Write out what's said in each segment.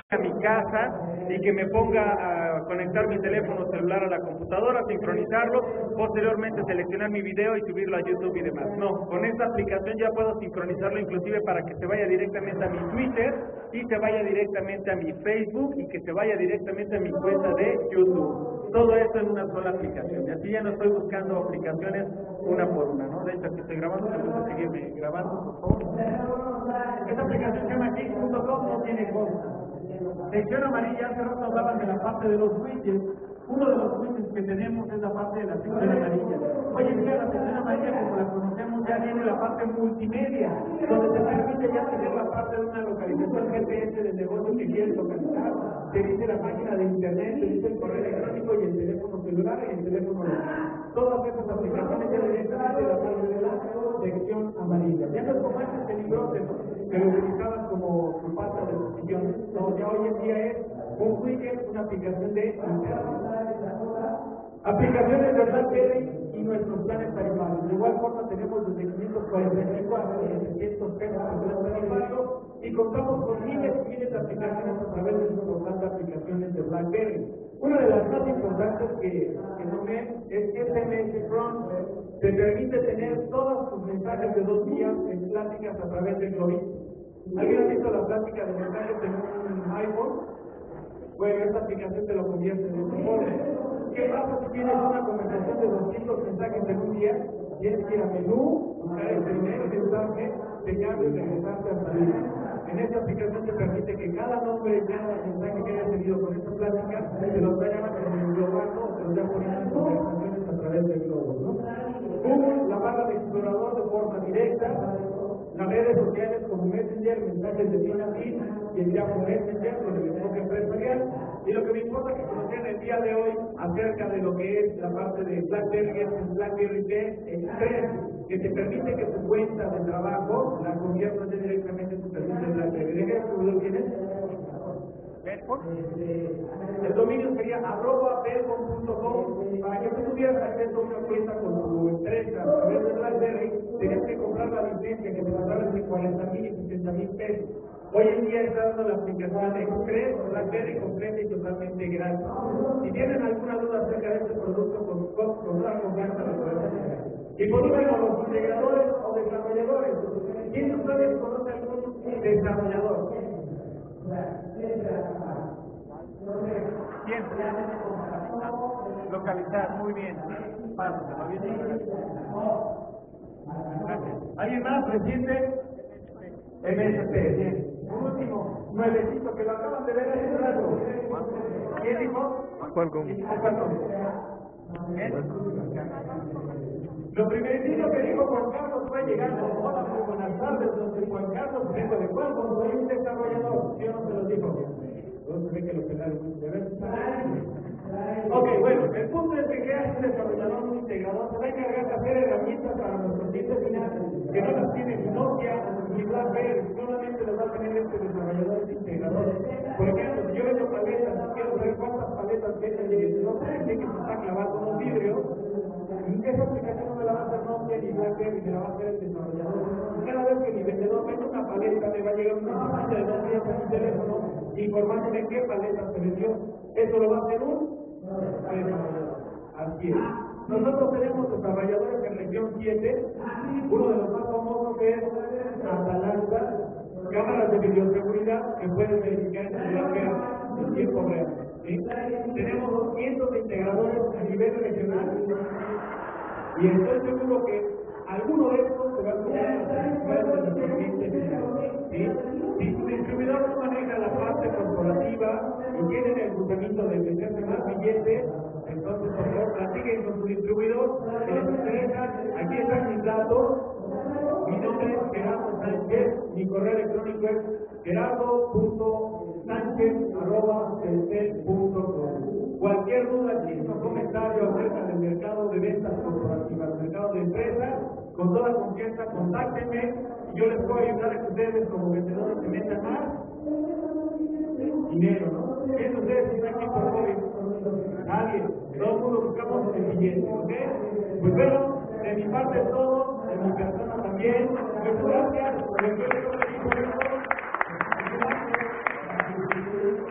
a mi casa y que me ponga a conectar mi teléfono celular a la computadora, sincronizarlo, posteriormente seleccionar mi video y subirlo a YouTube y demás. No, con esta aplicación ya puedo sincronizarlo inclusive para que se vaya directamente a mi Twitter y se vaya directamente a mi Facebook y que se vaya directamente a mi cuenta de YouTube. Todo esto en una sola aplicación. Y así ya no estoy buscando aplicaciones una por una, ¿no? De hecho, aquí estoy grabando, me gusta seguirme grabando, por favor. Esta aplicación se llama Geek.com, no tiene costo. Sección amarilla, hace rato hablaban de la parte de los widgets. Uno de los widgets que tenemos es la parte de la sección amarilla. Hoy en día la sección amarilla, como la conocemos, ya viene la parte multimedia, donde te permite ya tener la parte de una localización GPS del negocio que quieres localizar. Te dice la página de internet, te dice el correo electrónico y el teléfono celular y el teléfono local. Todas esas aplicaciones ya directamente la parte de la sección amarilla. Ya no es como antes peligroso, que lo utilizabas como tu pata de los sillones. No, ya hoy en día es un widget, una aplicación de internet. Aplicaciones de BlackBerry y nuestros planes tarifarios. De igual forma tenemos desde 545 a 700 pesos por plan tarifario y contamos con miles y miles de aplicaciones a través de nuestro portal de aplicaciones de BlackBerry. Una de las más importantes que nombré es SMS Front. Te permite tener todos tus mensajes de 2 días en pláticas a través de Clovis. ¿Alguien ha visto la plática de mensajes en un iPhone? Bueno, esta aplicación te lo convierte en un folder. ¿Qué pasa si tienes una conversación de 200 mensajes en un día? Tienes que ir a menú, buscar el primer mensaje, sellarlo y regresarte hasta ahí. En esta aplicación te permite que cada nombre y cada mensaje que hayas tenido con esta plática te los vayan englobando o te los vayan poniendo en conversaciones a través del globo, ¿no? Google, la barra de explorador de forma directa. Las redes sociales como Messenger, mensajes de fin a fin, y el llamo Messenger con el enfoque empresarial. Y lo que me importa que conozcan el día de hoy acerca de lo que es la parte de BlackBerry, es BlackBerry Express, que te permite que tu cuenta de trabajo la conviertas directamente en tu servicio de BlackBerry. ¿De qué distribuidor tienes? El dominio sería @belcom.com. Para que tú tuvieras acceso a una cuenta con tu empresa a través de BlackBerry, tenías que comprar la licencia que te costaba entre 40,000 y 60,000 pesos. Hoy en día está dando la aplicación Express BlackBerry completa y totalmente gratis. Si tienen alguna duda acerca de este producto, con toda confianza lo podemos hacer. Y por último, los integradores o desarrolladores. ¿Quién de ustedes conoce algún desarrollador? Bien, localizar, muy bien. Vamos, gracias. ¿Alguien más reciente? MSP, bien. Un último, nuevecito, que lo acaban de ver hace un rato. ¿Quién dijo? Qualcomm. ¿Bien? Lo primerito que dijo Juan Carlos fue llegando. Hola, muy buenas tardes, yo soy Juan Carlos, vengo de Qualcomm, soy un desarrollador. ¿Sí o no se lo dijo? Entonces ve que lo pelaron de ver. Ok, bueno, el punto es que creas un desarrollador, un integrador, se va a encargar de hacer herramientas para nuestro cliente final, que no las tiene ni Nokia ni BlackBerry, solamente las va a tener este desarrollador, este integrador. Por ejemplo, si yo vendo paletas, si quiero saber cuántas paletas venden y no sé que se está clavando unos vidrios, esa aplicación no me la va a hacer Nokia ni BlackBerry, me la va a hacer el desarrollador. Cada vez que mi vendedor vende una paleta, me va a llegar una mensaje de 2 días a mi teléfono informándome qué paleta se vendió. Eso lo va a hacer un desarrollador. Así es. Nosotros tenemos desarrolladores en región 7, uno de los más famosos es Atalanta, cámaras de videoseguridad que pueden verificar en el BlackBerry en tiempo real. ¿Sí? Tenemos 200 integradores a nivel regional y estoy seguro que alguno de estos se va a comunicar de nuestro cliente final. ¿Sí? Si tu distribuidor no maneja la parte corporativa y tienen el gusanito de meterse más billetes, entonces por favor platiquen con su distribuidor, que les interesa. Aquí están mis datos. Mi nombre es Gerardo Sánchez, mi correo electrónico es gerardo.sanchez@telcel.com. Cualquier duda, chisme o comentario acerca del mercado de ventas corporativas, del mercado de empresas, con toda confianza, contáctenme y yo les puedo ayudar a que ustedes como vendedores se metan más dinero, ¿no? ¿Quién de ustedes está aquí por COVID? Nadie. Todo el mundo buscamos el billete, ¿ok? Pues bueno, de mi parte es todo, de mi persona también. Muchas gracias.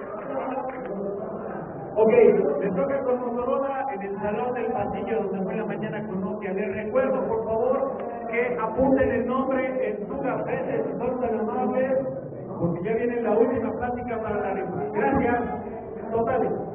Ok, les toca con Motorola en el salón del pasillo donde fue en la mañana con Nokia. Les recuerdo, por favor, que apunten el nombre en su gafete si son tan amables, porque ya viene la última plática para la rifa. Gracias. Totales.